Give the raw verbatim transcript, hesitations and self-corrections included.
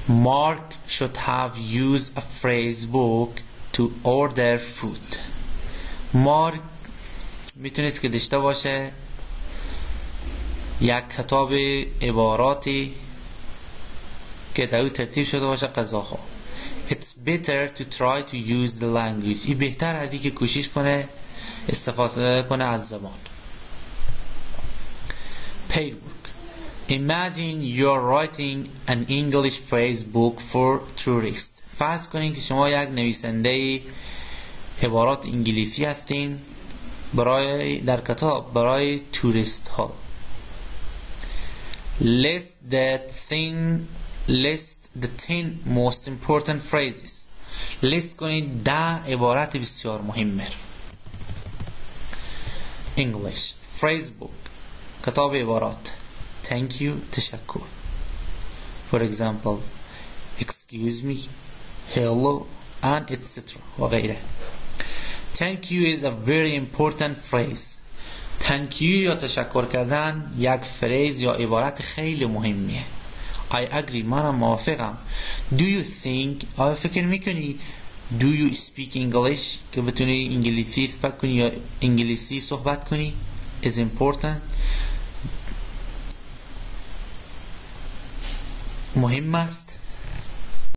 Mark should have used a phrase book to order food. مارک میتونست که داشته باشه یک کتاب عباراتی که در او ترتیب شده باشه غذاها. It's better to try to use the language. این بهتر از اینکه کوشش کنه استفاده کنه از زبان. Paid book. Imagine you're writing an English phrase book for tourists. فرض کنین که شما یک نویسنده عبارات انگلیسی هستین برای در کتاب برای توریست ها. List the thing list the ten most important phrases. لیست کنید ده عبارت بسیار مهمه. English phrase book کتاب عبارات. Thank you تشکر. For example, excuse me, hello and et cetera و غیره. Thank you is a very important phrase. Thank you یا تشکر کردن یک فریز یا عبارت خیلی مهمیه. I agree منم موافقم. Do you think آیا فکر میکنی Do you speak English که بتونی انگلیسی صحبت کنی یا انگلیسی صحبت کنی is important مهم است.